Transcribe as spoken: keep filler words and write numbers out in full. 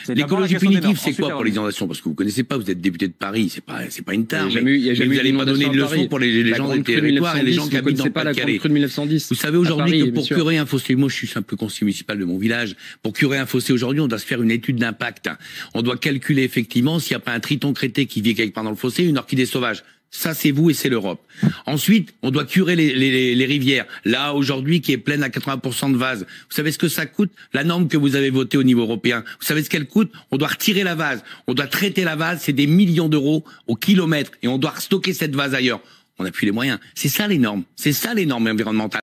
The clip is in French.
L'écologie punitive, c'est quoi pour les inondations? Parce que vous connaissez pas, vous êtes député de Paris, c'est pas, c'est pas une tare. Mais, mais vous n'allez pas donner une leçon pour les, les gens des territoires et les gens qui habitent dans le Pas-de-Calais. Vous savez aujourd'hui que pour curer un fossé, moi je suis simple conseiller municipal de mon village, pour curer un fossé aujourd'hui, on doit se faire une étude d'impact. On doit calculer effectivement s'il n'y a pas un triton crété qui vit quelque part dans le fossé, une orchidée sauvage. Ça, c'est vous et c'est l'Europe. Ensuite, on doit curer les, les, les rivières. Là, aujourd'hui, qui est pleine à quatre-vingts pour cent de vase. Vous savez ce que ça coûte? La norme que vous avez votée au niveau européen. Vous savez ce qu'elle coûte? On doit retirer la vase. On doit traiter la vase. C'est des millions d'euros au kilomètre. Et on doit stocker cette vase ailleurs. On n'a plus les moyens. C'est ça les normes. C'est ça les normes environnementales.